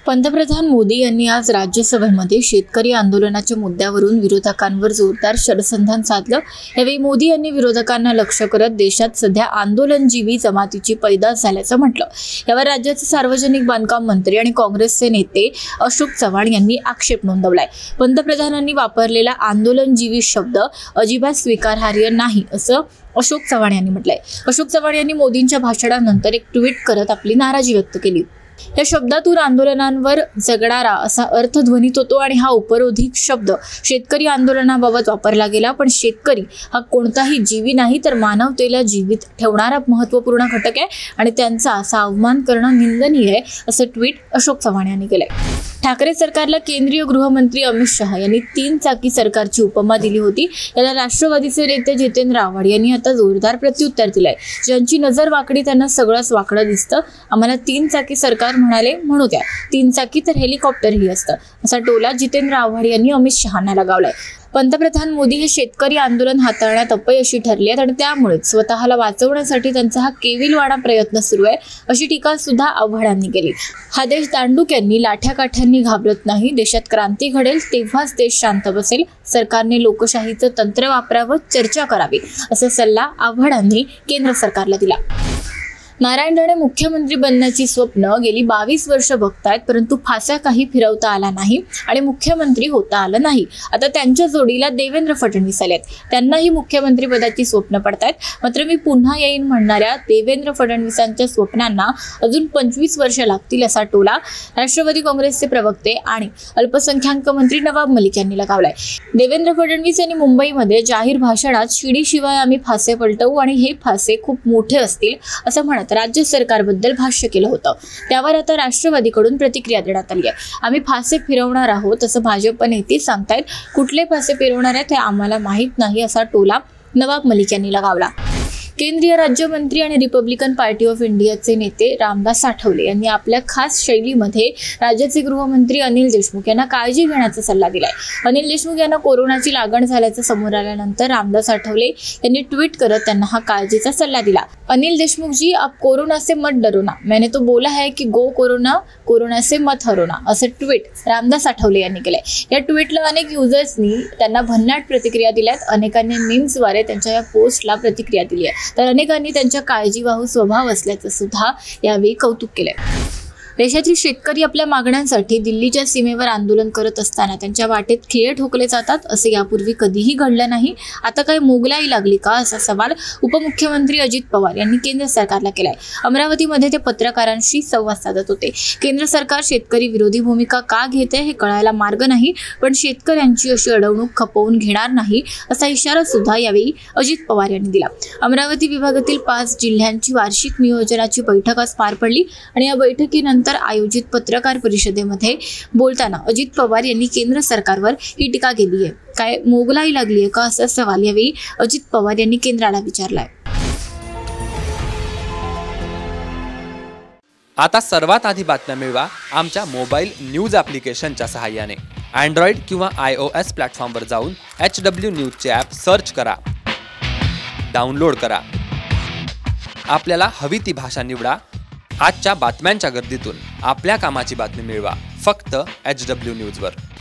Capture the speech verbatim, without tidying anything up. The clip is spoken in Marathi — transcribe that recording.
पंतप्रधान मोदी यांनी आज राज्यसभेमध्ये शेतकरी आंदोलनाच्या मुद्द्यावरून विरोधकांवर जोरदार शरसंधान साधलं। यावेळी मोदी यांनी विरोधकांना लक्ष करत देशात सध्या आंदोलनजीवी जमातीची पैदास झाल्याचं म्हटलं। यावर राज्याचे सार्वजनिक बांधकाम मंत्री आणि काँग्रेसचे नेते अशोक चव्हाण यांनी आक्षेप नोंदवलाय। पंतप्रधानांनी वापरलेला आंदोलनजीवी शब्द अजिबात स्वीकारार्ह नाही असं अशोक चव्हाण यांनी म्हटलंय। अशोक चव्हाण यांनी मोदींच्या भाषणानंतर एक ट्विट करत आपली नाराजी व्यक्त केली। या शब्दातून आंदोलनांवर जगणारा असा अर्थ ध्वनित होतो आणि हा उपरोधिक शब्द शेतकरी आंदोलनाबाबत वापरला गेला। पण शेतकरी हा कोणताही जीवी नाही तर मानवतेला जीवित ठेवणारा महत्त्वपूर्ण घटक आहे आणि त्यांचा असा अवमान करणं निंदनीय आहे असं ट्विट अशोक चव्हाण यांनी केलंय। ठाकरे सरकारला केंद्रीय गृहमंत्री अमित शहा यांनी तीन चाकी सरकारची उपमा दिली होती। याला राष्ट्रवादीचे नेते जितेंद्र आव्हाड यांनी आता जोरदार प्रत्युत्तर दिलंय। ज्यांची नजर वाकडी त्यांना सगळंच वाकडं दिसतं। आम्हाला तीन चाकी सरकार म्हणाले म्हणू द्या, तीन चाकी तर हेलिकॉप्टरही असतं असा टोला जितेंद्र आव्हाड यांनी अमित शहांना लगावलाय। पंतप्रधान मोदी हे शेतकरी आंदोलन हाताळण्यात अपयशी ठरले आहेत आणि त्यामुळेच स्वतःला वाचवण्यासाठी त्यांचा हा केविलवाणा प्रयत्न सुरू आहे अशी टीका सुद्धा आव्हाडांनी केली। हा देश दांडुक्यांनी लाठ्याकाठ्यांनी घाबरत नाही। देशात क्रांती घडेल तेव्हाच देश शांत बसेल। सरकारने लोकशाहीचं तंत्र वापरावं, चर्चा करावी असा सल्ला आव्हाडांनी केंद्र सरकारला दिला। नारायण राणे मुख्यमंत्री बनण्याची स्वप्न गेली बावीस वर्ष बघतायत, परंतु फासा काही फिरवता आला नाही आणि मुख्यमंत्री होता आलं नाही। आता त्यांच्या जोडीला देवेंद्र फडणवीस आलेत, त्यांनाही मुख्यमंत्री पदाची स्वप्न पडतायत। मात्र मी पुन्हा येईन म्हणणाऱ्या देवेंद्र फडणवीसांच्या स्वप्नांना अजून पंचवीस वर्ष लागतील असा टोला राष्ट्रवादी काँग्रेसचे प्रवक्ते आणि अल्पसंख्याक मंत्री नवाब मलिक यांनी लगावलाय। देवेंद्र फडणवीस यांनी मुंबईमध्ये जाहीर भाषणात शिडीशिवाय आम्ही फासे पलटवू आणि हे फासे खूप मोठे असतील असं म्हणत राज्य सरकारबद्दल भाष्य केलं होतं। त्यावर आता राष्ट्रवादीकडून प्रतिक्रिया देण्यात आली आहे। आम्ही फासे फिरवणार आहोत असं भाजप नेते सांगतायत। कुठले फासे फिरवणार आहेत हे आम्हाला माहीत नाही असा टोला नवाब मलिक यांनी लगावला। केंद्रीय राज्यमंत्री आणि रिपब्लिकन पार्टी ऑफ इंडियाचे नेते रामदास आठवले यांनी आपल्या खास शैलीमध्ये राज्याचे गृहमंत्री अनिल देशमुख यांना काळजी घेण्याचा सल्ला दिलाय। अनिल देशमुख यांना कोरोनाची लागण झाल्याचं समोर आल्यानंतर रामदास आठवले यांनी ट्विट करत त्यांना हा काळजीचा सल्ला दिला। अनिल देशमुख जी, आप कोरोना से मत डरो ना, मैंने तो बोला है की गो कोरोना, कोरोना से मत हरो ना असं ट्विट रामदास आठवले यांनी केलंय। या ट्विटला अनेक युजर्सनी त्यांना भन्नाट प्रतिक्रिया दिल्यात। अनेकांनी मीम्सद्वारे त्यांच्या या पोस्टला प्रतिक्रिया दिली आहे, तर अनेकांनी त्यांच्या काळजीवाहू स्वभाव असल्याचं सुद्धा यावेळी कौतुक केलंय। देशातील शेतकरी आपल्या मागण्यांसाठी दिल्लीच्या सीमेवर आंदोलन करत असताना त्यांच्या वाटेत खिळे ठोकले जातात असे यापूर्वी कधीही घडलं नाही। आता काय मोगलाई लागली का असा सवाल उपमुख्यमंत्री अजित पवार यांनी केंद्र सरकारला केलाय। अमरावतीमध्ये ते पत्रकारांशी संवाद साधत होते। केंद्र सरकार शेतकरी विरोधी भूमिका का घेते हे कळायला मार्ग नाही, पण शेतकऱ्यांची अशी अडवणूक खपवून घेणार नाही असा इशारा सुद्धा यावेळी अजित पवार यांनी दिला। अमरावती विभागातील पाच जिल्ह्यांची वार्षिक नियोजनाची बैठक आज पार पडली आणि या बैठकीनंतर तर आयोजित पत्रकार परिषदेमध्ये बोलताना अजित पवार यांनी केंद्र सरकारवर ही टीका केली आहे। काय मोगलाई लागली आहे का असा सवाल यावेळी अजित पवार यांनी केंद्राला विचारलाय। आता सर्वात आधी बातम्या मिळवा आमच्या मोबाईल न्यूज ॲप्लिकेशनच्या सहाय्याने। अँड्रॉइड किंवा आय ओ एस प्लॅटफॉर्मवर जाऊन एच डब्ल्यू न्यूजचे ॲप सर्च करा, डाउनलोड करा, आपल्याला हवी ती भाषा निवडा। आजच्या बातम्यांच्या गर्दीतून आपल्या कामाची बातमी मिळवा फक्त एच डब्ल्यू न्यूजवर।